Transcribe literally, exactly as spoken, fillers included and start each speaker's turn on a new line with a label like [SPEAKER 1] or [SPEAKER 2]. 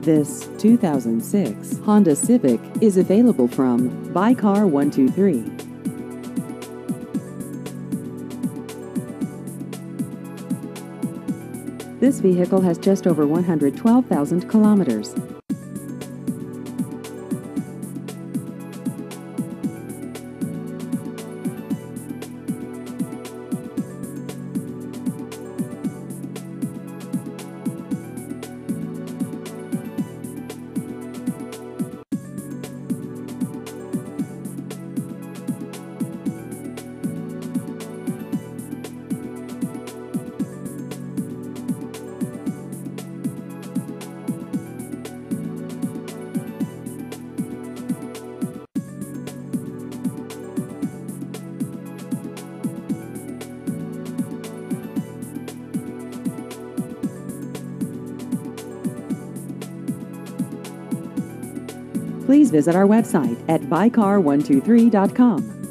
[SPEAKER 1] This two thousand six Honda Civic is available from Buy Car one two three. This vehicle has just over one hundred twelve thousand kilometers. Please visit our website at buy car one two three dot com.